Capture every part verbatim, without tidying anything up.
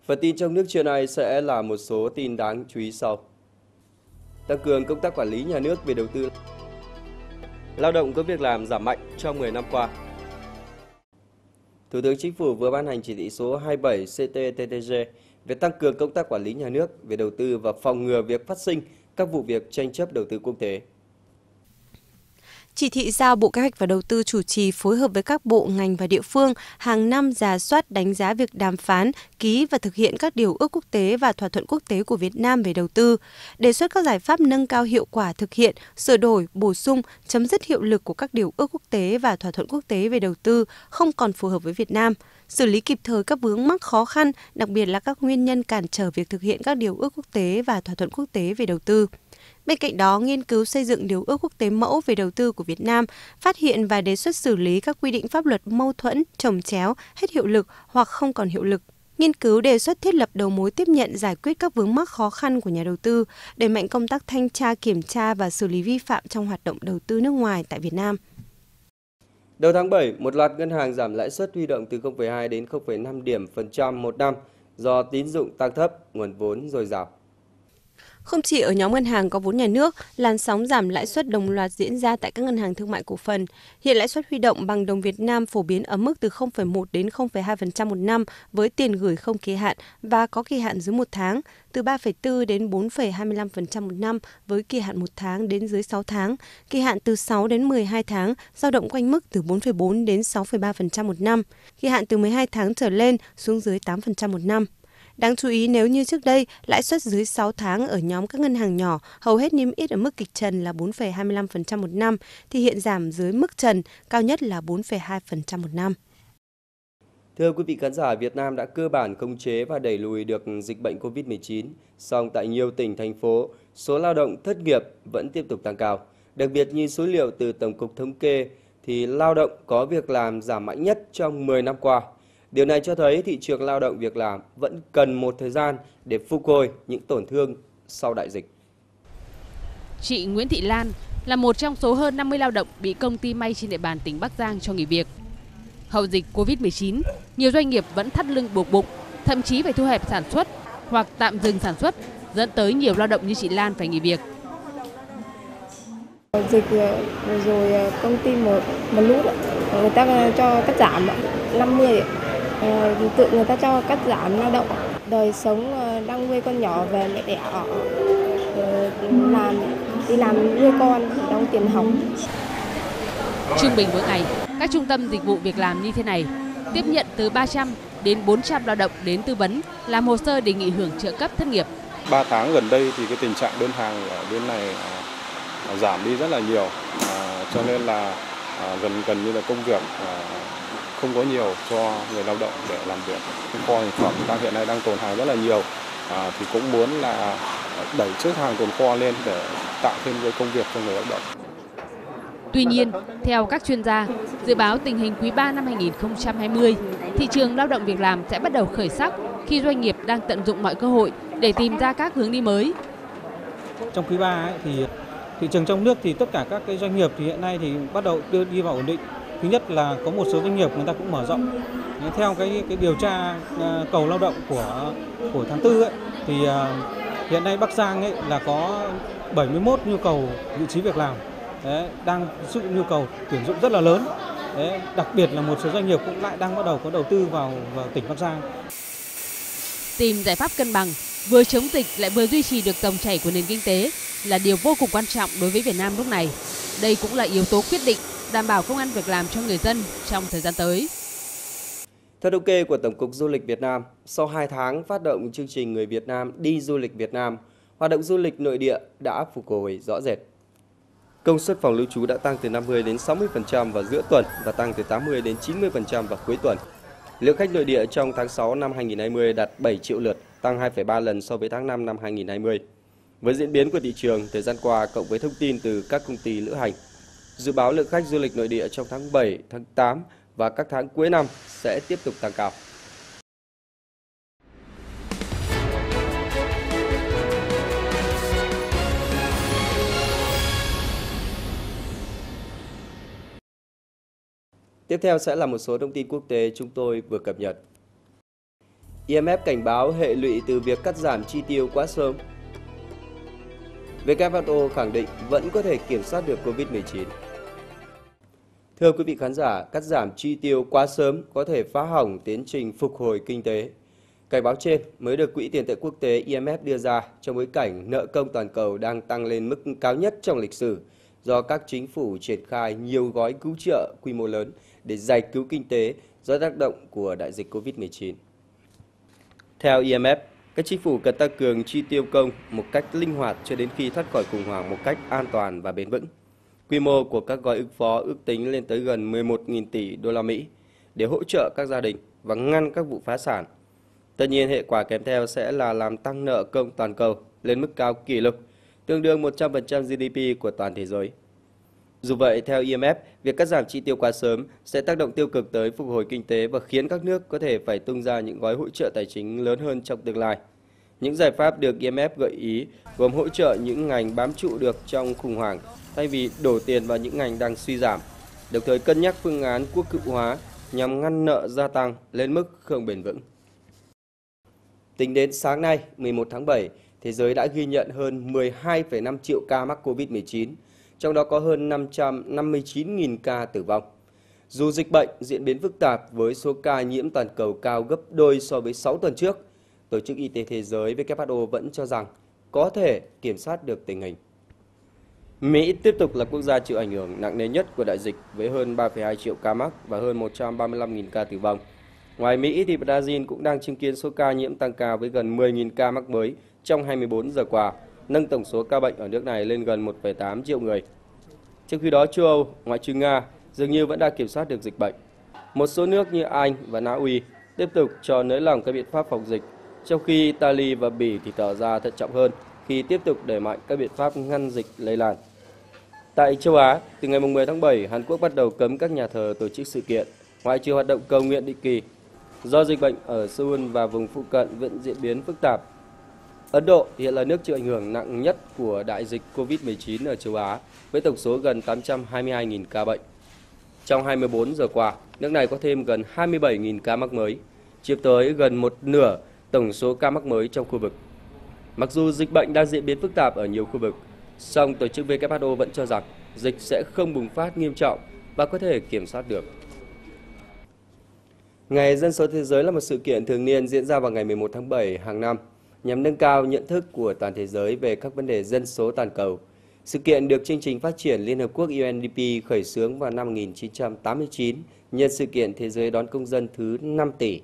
Phần tin trong nước trưa nay sẽ là một số tin đáng chú ý sau. Tăng cường công tác quản lý nhà nước về đầu tư. Lao động có việc làm giảm mạnh trong mười năm qua. Thủ tướng Chính phủ vừa ban hành chỉ thị số hai mươi bảy C T T T G về tăng cường công tác quản lý nhà nước về đầu tư và phòng ngừa việc phát sinh các vụ việc tranh chấp đầu tư quốc tế. Chỉ thị giao Bộ Kế hoạch và Đầu tư chủ trì phối hợp với các bộ, ngành và địa phương hàng năm rà soát đánh giá việc đàm phán, ký và thực hiện các điều ước quốc tế và thỏa thuận quốc tế của Việt Nam về đầu tư, đề xuất các giải pháp nâng cao hiệu quả thực hiện, sửa đổi, bổ sung, chấm dứt hiệu lực của các điều ước quốc tế và thỏa thuận quốc tế về đầu tư không còn phù hợp với Việt Nam, xử lý kịp thời các vướng mắc khó khăn, đặc biệt là các nguyên nhân cản trở việc thực hiện các điều ước quốc tế và thỏa thuận quốc tế về đầu tư. Bên cạnh đó, nghiên cứu xây dựng điều ước quốc tế mẫu về đầu tư của Việt Nam, phát hiện và đề xuất xử lý các quy định pháp luật mâu thuẫn, chồng chéo, hết hiệu lực hoặc không còn hiệu lực. Nghiên cứu đề xuất thiết lập đầu mối tiếp nhận giải quyết các vướng mắc khó khăn của nhà đầu tư, đẩy mạnh công tác thanh tra, kiểm tra và xử lý vi phạm trong hoạt động đầu tư nước ngoài tại Việt Nam. Đầu tháng bảy, một loạt ngân hàng giảm lãi suất huy động từ không phẩy hai đến không phẩy năm điểm phần trăm một năm do tín dụng tăng thấp, nguồn vốn dồi dào. Không chỉ ở nhóm ngân hàng có vốn nhà nước, làn sóng giảm lãi suất đồng loạt diễn ra tại các ngân hàng thương mại cổ phần. Hiện lãi suất huy động bằng đồng Việt Nam phổ biến ở mức từ không phẩy một đến không phẩy hai phần trăm một năm với tiền gửi không kỳ hạn và có kỳ hạn dưới một tháng, từ ba phẩy bốn đến bốn phẩy hai mươi lăm phần trăm một năm với kỳ hạn một tháng đến dưới sáu tháng, kỳ hạn từ sáu đến mười hai tháng, dao động quanh mức từ bốn phẩy bốn đến sáu phẩy ba phần trăm một năm, kỳ hạn từ mười hai tháng trở lên xuống dưới tám phần trăm một năm. Đáng chú ý, nếu như trước đây, lãi suất dưới sáu tháng ở nhóm các ngân hàng nhỏ hầu hết niêm yết ở mức kịch trần là bốn phẩy hai mươi lăm phần trăm một năm, thì hiện giảm dưới mức trần, cao nhất là bốn phẩy hai phần trăm một năm. Thưa quý vị khán giả, Việt Nam đã cơ bản khống chế và đẩy lùi được dịch bệnh Covid mười chín, song tại nhiều tỉnh, thành phố, số lao động thất nghiệp vẫn tiếp tục tăng cao. Đặc biệt như số liệu từ Tổng cục Thống kê, thì lao động có việc làm giảm mạnh nhất trong mười năm qua. Điều này cho thấy thị trường lao động việc làm vẫn cần một thời gian để phục hồi những tổn thương sau đại dịch. Chị Nguyễn Thị Lan là một trong số hơn năm mươi lao động bị công ty may trên địa bàn tỉnh Bắc Giang cho nghỉ việc. Hậu dịch Covid mười chín, nhiều doanh nghiệp vẫn thắt lưng buộc bụng, thậm chí phải thu hẹp sản xuất hoặc tạm dừng sản xuất, dẫn tới nhiều lao động như chị Lan phải nghỉ việc. Dịch rồi công ty một một lúc người ta cho cắt giảm năm mươi, tự người ta cho cắt giảm lao động, đời sống đang nuôi con nhỏ về mẹ đẻ ở, làm đi làm nuôi con, đóng tiền học. Trung bình mỗi ngày, các trung tâm dịch vụ việc làm như thế này tiếp nhận từ ba trăm đến bốn trăm lao động đến tư vấn, làm hồ sơ đề nghị hưởng trợ cấp thất nghiệp. ba tháng gần đây thì cái tình trạng đơn hàng ở bên này giảm đi rất là nhiều, à, cho nên là à, gần gần như là công việc à, không có nhiều cho người lao động để làm việc. Kho thực phẩm đang hiện nay đang tồn hàng rất là nhiều, à, thì cũng muốn là đẩy trước hàng tồn kho lên để tạo thêm cái công việc cho người lao động. Tuy nhiên, theo các chuyên gia, dự báo tình hình quý ba năm hai nghìn không trăm hai mươi, thị trường lao động việc làm sẽ bắt đầu khởi sắc khi doanh nghiệp đang tận dụng mọi cơ hội để tìm ra các hướng đi mới. Trong quý ba ấy, thì thị trường trong nước thì tất cả các cái doanh nghiệp thì hiện nay thì bắt đầu đưa đi vào ổn định. Thứ nhất là có một số doanh nghiệp người ta cũng mở rộng. Theo cái cái điều tra cầu lao động của của tháng tư ấy, thì hiện nay Bắc Giang ấy là có bảy mươi mốt nhu cầu vị trí việc làm. Đấy, đang sự nhu cầu tuyển dụng rất là lớn. Đấy, đặc biệt là một số doanh nghiệp cũng lại đang bắt đầu có đầu tư vào vào tỉnh Bắc Giang. Tìm giải pháp cân bằng, vừa chống dịch lại vừa duy trì được dòng chảy của nền kinh tế là điều vô cùng quan trọng đối với Việt Nam lúc này. Đây cũng là yếu tố quyết định đảm bảo công ăn việc làm cho người dân trong thời gian tới. Theo thống kê của Tổng cục Du lịch Việt Nam, sau hai tháng phát động chương trình Người Việt Nam đi du lịch Việt Nam, hoạt động du lịch nội địa đã phục hồi rõ rệt. Công suất phòng lưu trú đã tăng từ năm mươi đến sáu mươi phần trăm vào giữa tuần và tăng từ tám mươi đến chín mươi phần trăm vào cuối tuần. Lượng khách nội địa trong tháng sáu năm hai nghìn không trăm hai mươi đạt bảy triệu lượt, tăng hai phẩy ba lần so với tháng năm năm hai nghìn không trăm hai mươi. Với diễn biến của thị trường thời gian qua cộng với thông tin từ các công ty lữ hành, dự báo lượng khách du lịch nội địa trong tháng bảy, tháng tám và các tháng cuối năm sẽ tiếp tục tăng cao. Tiếp theo sẽ là một số thông tin quốc tế chúng tôi vừa cập nhật. i em ép cảnh báo hệ lụy từ việc cắt giảm chi tiêu quá sớm. vê kép hát o khẳng định vẫn có thể kiểm soát được Covid mười chín. Thưa quý vị khán giả, cắt giảm chi tiêu quá sớm có thể phá hỏng tiến trình phục hồi kinh tế. Cảnh báo trên mới được Quỹ tiền tệ quốc tế i em ép đưa ra trong bối cảnh nợ công toàn cầu đang tăng lên mức cao nhất trong lịch sử do các chính phủ triển khai nhiều gói cứu trợ quy mô lớn để giải cứu kinh tế do tác động của đại dịch Covid mười chín. Theo i em ép, các chính phủ cần tăng cường chi tiêu công một cách linh hoạt cho đến khi thoát khỏi khủng hoảng một cách an toàn và bền vững. Quy mô của các gói ứng phó ước tính lên tới gần mười một nghìn tỷ đô la Mỹ để hỗ trợ các gia đình và ngăn các vụ phá sản. Tất nhiên, hệ quả kèm theo sẽ là làm tăng nợ công toàn cầu lên mức cao kỷ lục, tương đương một trăm phần trăm giê đê pê của toàn thế giới. Dù vậy, theo i em ép, việc cắt giảm chi tiêu quá sớm sẽ tác động tiêu cực tới phục hồi kinh tế và khiến các nước có thể phải tung ra những gói hỗ trợ tài chính lớn hơn trong tương lai. Những giải pháp được i em ép gợi ý gồm hỗ trợ những ngành bám trụ được trong khủng hoảng thay vì đổ tiền vào những ngành đang suy giảm, đồng thời cân nhắc phương án quốc cựu hóa nhằm ngăn nợ gia tăng lên mức không bền vững. Tính đến sáng nay, mười một tháng bảy, thế giới đã ghi nhận hơn mười hai phẩy năm triệu ca mắc Covid mười chín, trong đó có hơn năm trăm năm mươi chín nghìn ca tử vong. Dù dịch bệnh diễn biến phức tạp với số ca nhiễm toàn cầu cao gấp đôi so với sáu tuần trước, Tổ chức Y tế Thế giới vê kép hát o vẫn cho rằng có thể kiểm soát được tình hình. Mỹ tiếp tục là quốc gia chịu ảnh hưởng nặng nề nhất của đại dịch với hơn ba phẩy hai triệu ca mắc và hơn một trăm ba mươi lăm nghìn ca tử vong. Ngoài Mỹ thì Brazil cũng đang chứng kiến số ca nhiễm tăng cao với gần mười nghìn ca mắc mới trong hai mươi bốn giờ qua, nâng tổng số ca bệnh ở nước này lên gần một phẩy tám triệu người. Trong khi đó, châu Âu, ngoại trừ Nga, dường như vẫn đang kiểm soát được dịch bệnh. Một số nước như Anh và Na Uy tiếp tục cho nới lỏng các biện pháp phòng dịch, trong khi Italy và Bỉ thì tỏ ra thận trọng hơn khi tiếp tục đẩy mạnh các biện pháp ngăn dịch lây lan. Tại châu Á, từ ngày mười tháng bảy, Hàn Quốc bắt đầu cấm các nhà thờ tổ chức sự kiện, ngoại trừ hoạt động cầu nguyện định kỳ. Do dịch bệnh ở Seoul và vùng phụ cận vẫn diễn biến phức tạp. Ấn Độ hiện là nước chịu ảnh hưởng nặng nhất của đại dịch Covid mười chín ở châu Á, với tổng số gần tám trăm hai mươi hai nghìn ca bệnh. Trong hai mươi bốn giờ qua, nước này có thêm gần hai mươi bảy nghìn ca mắc mới, chiếm tới gần một nửa tổng số ca mắc mới trong khu vực. Mặc dù dịch bệnh đang diễn biến phức tạp ở nhiều khu vực, song Tổ chức vê kép hát o vẫn cho rằng dịch sẽ không bùng phát nghiêm trọng và có thể kiểm soát được. Ngày Dân số Thế giới là một sự kiện thường niên diễn ra vào ngày mười một tháng bảy hàng năm nhằm nâng cao nhận thức của toàn thế giới về các vấn đề dân số toàn cầu. Sự kiện được chương trình phát triển Liên Hợp Quốc u en đê pê khởi xướng vào năm một nghìn chín trăm tám mươi chín nhân sự kiện thế giới đón công dân thứ năm tỷ.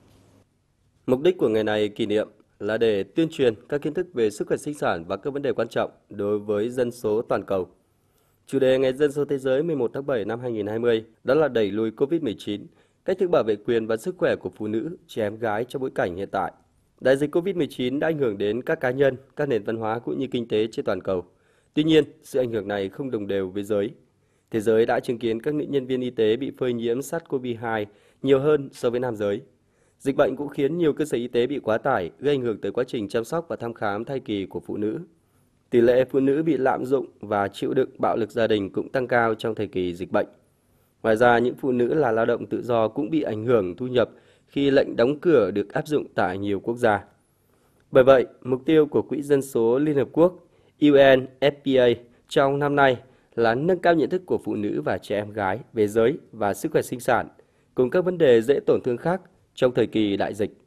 Mục đích của ngày này kỷ niệm là để tuyên truyền các kiến thức về sức khỏe sinh sản và các vấn đề quan trọng đối với dân số toàn cầu. Chủ đề Ngày Dân số Thế giới mười một tháng bảy năm hai nghìn không trăm hai mươi đó là đẩy lùi Covid mười chín, cách thức bảo vệ quyền và sức khỏe của phụ nữ, trẻ em gái trong bối cảnh hiện tại. Đại dịch Covid mười chín đã ảnh hưởng đến các cá nhân, các nền văn hóa cũng như kinh tế trên toàn cầu. Tuy nhiên, sự ảnh hưởng này không đồng đều với giới. Thế giới đã chứng kiến các nữ nhân viên y tế bị phơi nhiễm SARS-xê o vê hai nhiều hơn so với nam giới. Dịch bệnh cũng khiến nhiều cơ sở y tế bị quá tải, gây ảnh hưởng tới quá trình chăm sóc và thăm khám thai kỳ của phụ nữ. Tỷ lệ phụ nữ bị lạm dụng và chịu đựng bạo lực gia đình cũng tăng cao trong thời kỳ dịch bệnh. Ngoài ra, những phụ nữ là lao động tự do cũng bị ảnh hưởng thu nhập khi lệnh đóng cửa được áp dụng tại nhiều quốc gia. Bởi vậy, mục tiêu của Quỹ Dân số Liên Hợp Quốc u en ép pê a trong năm nay là nâng cao nhận thức của phụ nữ và trẻ em gái về giới và sức khỏe sinh sản, cùng các vấn đề dễ tổn thương khác trong thời kỳ đại dịch.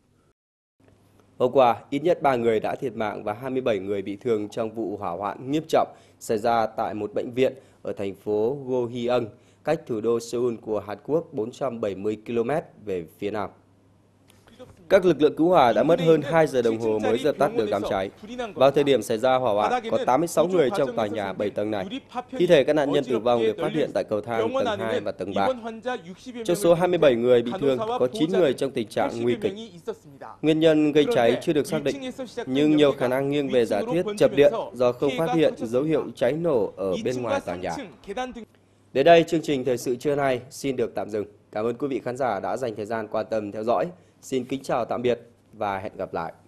Hôm qua, ít nhất ba người đã thiệt mạng và hai mươi bảy người bị thương trong vụ hỏa hoạn nghiêm trọng xảy ra tại một bệnh viện ở thành phố Goheung, cách thủ đô Seoul của Hàn Quốc bốn trăm bảy mươi ki lô mét về phía nam. Các lực lượng cứu hỏa đã mất hơn hai giờ đồng hồ mới dập tắt được đám cháy. Vào thời điểm xảy ra hỏa hoạn, có tám mươi sáu người trong tòa nhà bảy tầng này. Thi thể các nạn nhân tử vong được phát hiện tại cầu thang tầng hai và tầng ba. Trong số hai mươi bảy người bị thương, có chín người trong tình trạng nguy kịch. Nguyên nhân gây cháy chưa được xác định, nhưng nhiều khả năng nghiêng về giả thuyết chập điện do không phát hiện dấu hiệu cháy nổ ở bên ngoài tòa nhà. Đến đây, chương trình Thời sự trưa nay xin được tạm dừng. Cảm ơn quý vị khán giả đã dành thời gian quan tâm theo dõi. Xin kính chào tạm biệt và hẹn gặp lại.